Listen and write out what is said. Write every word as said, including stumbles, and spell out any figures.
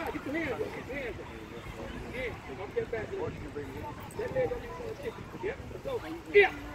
God, get your hands up. Get your hands up. Yeah, I'm getting back to it. That leg on you. Yep, let's go. Yeah.